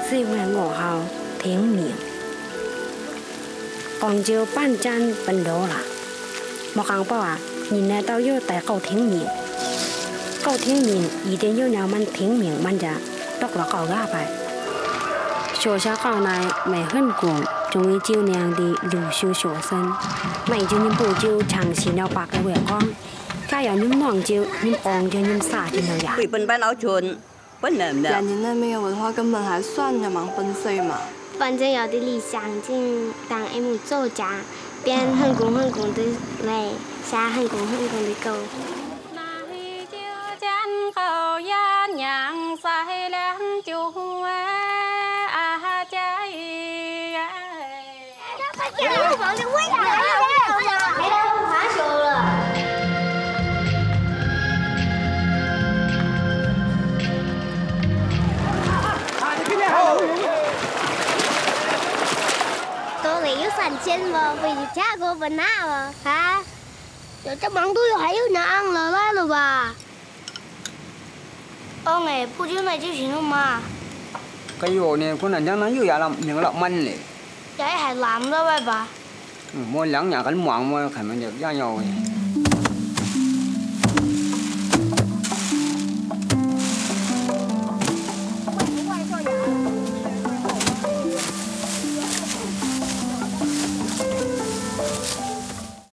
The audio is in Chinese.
4月5號清明，廣州辦站奔路啦。莫講報啊，人呢都要大搞清明，搞清明一定要讓มัน清明มันจะตกละ搞下ไป學校校內每份工終於照亮的優秀學生，每就你不就長期了白嘅月光，加有你忙就你幫就你傻就了呀。 回本班老村，本人的。 2年內沒有文化，根本還算係蠻笨碎嘛。 反正有啲理想就當一幕作家，編很公的嚟，寫很公的歌。钱嘛，回去加个不拿了啊！这忙都有还有娘了来了吧？哎，不就那就行了嘛。 cái vụ này con là nó nhiều là miếng lợn măn này. Vậy hãy làm đó vậy bà. Mua lắng nhà cái mỏng mà phải mình được ra nhau này.